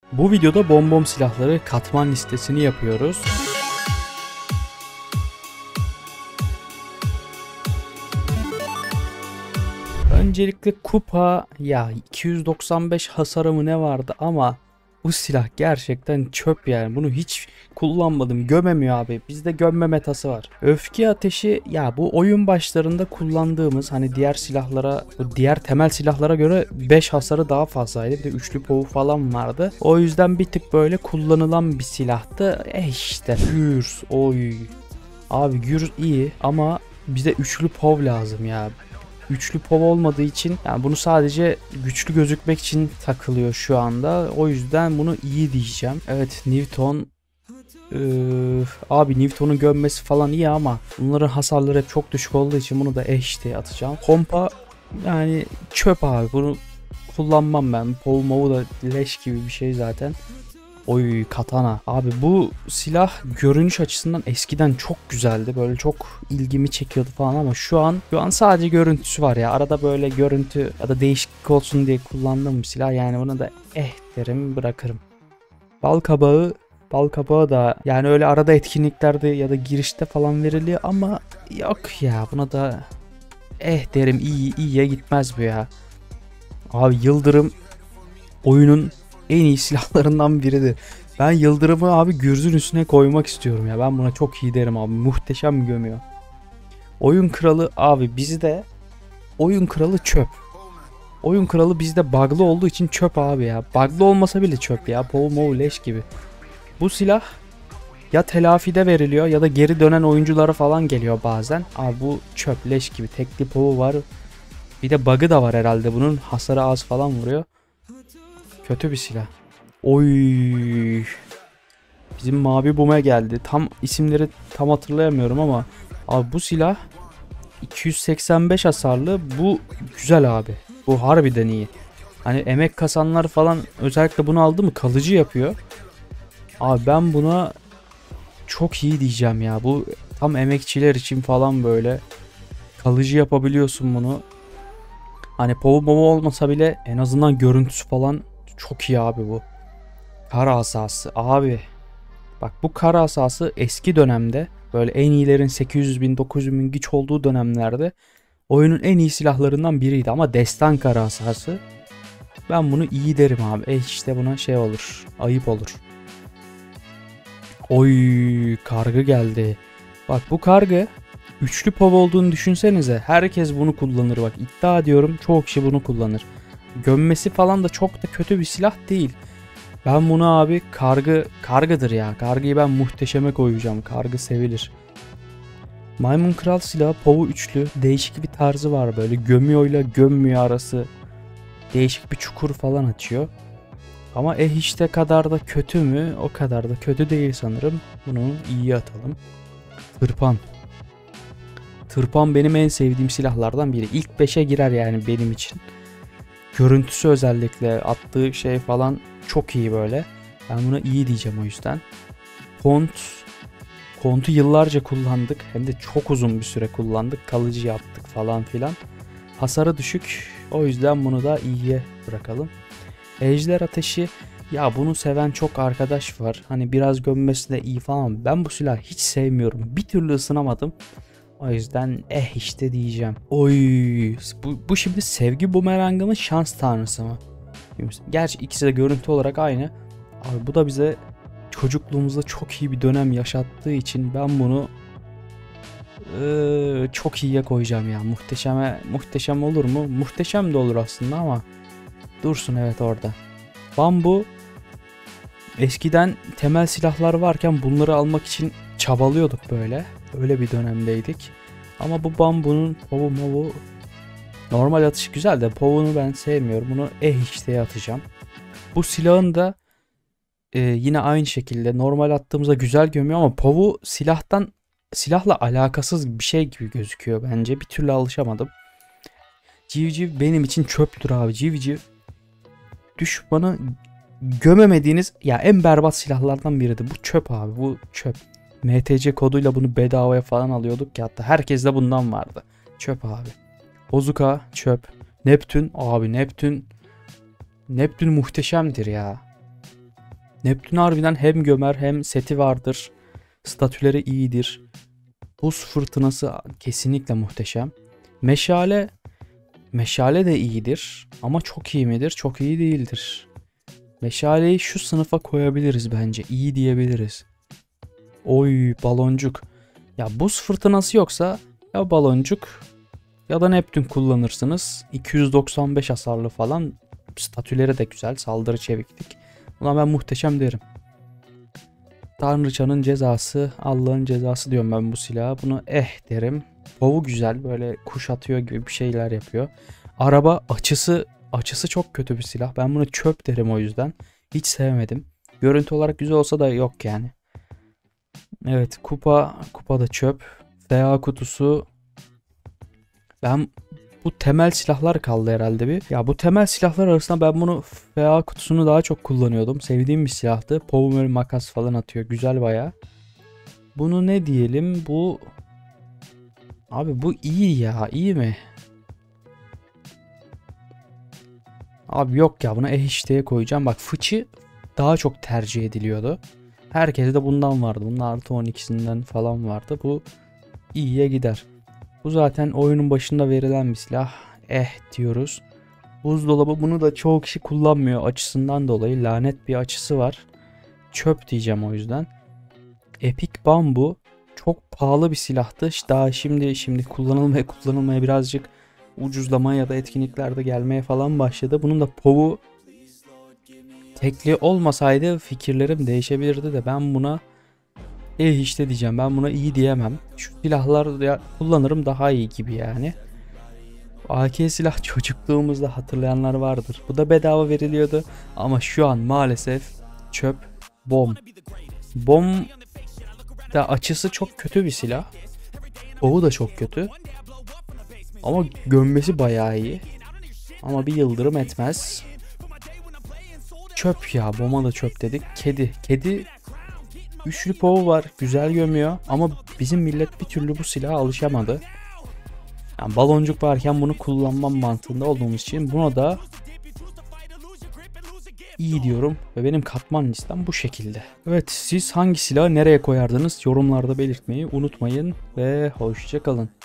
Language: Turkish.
Bu videoda bombom silahları katman listesini yapıyoruz. Öncelikle kupa ya 295 hasarı mı ne vardı ama bu silah gerçekten çöp yani. Bunu hiç kullanmadım. Gömemiyor abi. Bizde gömme metası var. Öfke ateşi ya bu oyun başlarında kullandığımız hani diğer silahlara, bu diğer temel silahlara göre 5 hasarı daha fazlaydı. Bir de üçlü povu falan vardı. O yüzden bir tık böyle kullanılan bir silahtı. İşte Gürz. Oy. Abi Gürz iyi ama bize üçlü pov lazım ya. Üçlü pov olmadığı için yani bunu sadece güçlü gözükmek için takılıyor şu anda. O yüzden bunu iyi diyeceğim. Evet Newton abi Newton'un gömmesi falan iyi ama bunların hasarları hep çok düşük olduğu için bunu da diye atacağım. Kompa yani çöp abi, bunu kullanmam ben. Pov movu da leş gibi bir şey zaten. Oy katana. Abi bu silah görünüş açısından eskiden çok güzeldi. Böyle çok ilgimi çekiyordu falan ama şu an sadece görüntüsü var ya. Arada böyle görüntü ya da değişiklik olsun diye kullandığım bir silah. Yani buna da derim bırakırım. Bal kabağı da yani öyle arada etkinliklerde ya da girişte falan veriliyor ama yok ya, buna da derim, iyiye gitmez bu ya. Abi yıldırım oyunun en iyi silahlarından biridir. Ben yıldırımı abi gürzün üstüne koymak istiyorum ya. Ben buna çok iyi derim abi. Muhteşem gömüyor. Oyun kralı abi bizde, oyun kralı çöp. Oyun kralı bizde bug'lı olduğu için çöp abi ya. Bug'lı olmasa bile çöp ya. Pov leş gibi. Bu silah ya telafide veriliyor ya da geri dönen oyunculara falan geliyor bazen. Abi bu çöp leş gibi. Tekli povu var. Bir de bug'ı da var herhalde bunun. Hasarı az falan vuruyor. Kötü bir silah. Oy. Bizim mavi bume geldi. Tam isimleri tam hatırlayamıyorum ama abi bu silah 285 hasarlı. Bu güzel abi. Bu harbiden iyi. Hani emek kasanlar falan özellikle bunu aldı mı kalıcı yapıyor. Abi ben buna çok iyi diyeceğim ya. Bu tam emekçiler için falan böyle kalıcı yapabiliyorsun bunu. Hani povu olmasa bile en azından görüntüsü falan çok iyi abi bu. Kara asası abi. Bak bu kara asası eski dönemde böyle en iyilerin 800 bin 900 bin güç olduğu dönemlerde oyunun en iyi silahlarından biriydi ama destan kara asası. Ben bunu iyi derim abi. İşte buna şey olur. Ayıp olur. Oy kargı geldi. Bak bu kargı üçlü pov olduğunu düşünsenize. Herkes bunu kullanır bak. İddia ediyorum çoğu kişi bunu kullanır. Gömmesi falan da çok da kötü bir silah değil. Ben bunu abi kargıdır ya. Kargıyı ben muhteşeme koyacağım. Kargı sevilir. Maymun Kral silahı povu üçlü. Değişik bir tarzı var böyle. Gömüyorla gömmüyor arası. Değişik bir çukur falan açıyor. Ama işte kadar da kötü mü? O kadar da kötü değil sanırım. Bunu iyi atalım. Tırpan. Tırpan benim en sevdiğim silahlardan biri. İlk 5'e girer yani benim için. Görüntüsü özellikle attığı şey falan çok iyi böyle. Ben buna iyi diyeceğim o yüzden. Kont'u yıllarca kullandık. Hem de çok uzun bir süre kullandık. Kalıcı yaptık falan filan. Hasarı düşük. O yüzden bunu da iyiye bırakalım. Ejder ateşi. Ya bunu seven çok arkadaş var. Hani biraz gömmesi de iyi falan. Ben bu silahı hiç sevmiyorum. Bir türlü ısınamadım. O yüzden işte diyeceğim. Oy, bu şimdi sevgi bumerangı mı şans tanrısı mı? Gerçi ikisi de görüntü olarak aynı. Abi bu da bize çocukluğumuzda çok iyi bir dönem yaşattığı için ben bunu çok iyiye koyacağım ya. Muhteşem olur mu? Muhteşem de olur aslında ama dursun evet orada. Bambu eskiden temel silahlar varken bunları almak için çabalıyorduk böyle. Öyle bir dönemdeydik. Ama bu bambunun povu normal atış güzel de povunu ben sevmiyorum. Bunu işteye atacağım. Bu silahın da yine aynı şekilde normal attığımızda güzel gömüyor ama povu silahla alakasız bir şey gibi gözüküyor bence. Bir türlü alışamadım. Civciv benim için çöptür abi. Civciv düşmanı gömemediğiniz ya en berbat silahlardan biridir. Bu çöp abi, bu çöp. MTC koduyla bunu bedavaya falan alıyorduk ya, hatta herkeste bundan vardı. Çöp abi. Bozuka çöp. Neptün abi, Neptün muhteşemdir ya. Neptün harbiden hem gömer hem seti vardır. Statüleri iyidir. Buz fırtınası kesinlikle muhteşem. Meşale, meşale de iyidir ama çok iyi midir? Çok iyi değildir. Meşaleyi şu sınıfa koyabiliriz bence. İyi diyebiliriz. Oy, baloncuk. Ya buz fırtınası yoksa ya baloncuk ya da Neptün kullanırsınız. 295 hasarlı falan. Statüleri de güzel. Saldırı çeviklik. Buna ben muhteşem derim. Tanrıçanın cezası, Allah'ın cezası diyorum ben bu silaha. Bunu derim. Bovu güzel, böyle kuş atıyor gibi bir şeyler yapıyor. Araba açısı çok kötü bir silah. Ben bunu çöp derim o yüzden. Hiç sevmedim. Görüntü olarak güzel olsa da yok yani. Evet, kupa da çöp. FA kutusu. Ben bu temel silahlar kaldı herhalde bir. Ya bu temel silahlar arasında ben bunu FA kutusunu daha çok kullanıyordum. Sevdiğim bir silahtı. Power makas falan atıyor. Güzel baya. Bunu ne diyelim? Bu abi bu iyi ya. İyi mi? Abi yok ya, buna işteye koyacağım. Bak, fıçı daha çok tercih ediliyordu. Herkes de bundan vardı. Bunun artı 12'sinden falan vardı. Bu iyiye gider. Bu zaten oyunun başında verilen bir silah. Diyoruz. Buzdolabı, bunu da çoğu kişi kullanmıyor açısından dolayı. Lanet bir açısı var. Çöp diyeceğim o yüzden. Epic Bambu çok pahalı bir silahtı. Daha şimdi kullanılmaya birazcık ucuzlamaya ya da etkinliklerde gelmeye falan başladı. Bunun da POV'u tekli olmasaydı fikirlerim değişebilirdi de ben buna işte diyeceğim. Ben buna iyi diyemem. Şu silahlar ya, kullanırım daha iyi gibi yani. AK silah çocukluğumuzda hatırlayanlar vardır. Bu da bedava veriliyordu ama şu an maalesef çöp. Bom da açısı çok kötü bir silah. Oğu da çok kötü. Ama gömmesi bayağı iyi. Ama bir yıldırım etmez. Çöp ya. Bomba da çöp dedik. Kedi üçlü povu var. Güzel gömüyor. Ama bizim millet bir türlü bu silaha alışamadı. Yani baloncuk varken bunu kullanmam mantığında olduğumuz için buna da iyi diyorum. Ve benim katman listem bu şekilde. Evet, siz hangi silahı nereye koyardınız? Yorumlarda belirtmeyi unutmayın. Ve hoşça kalın.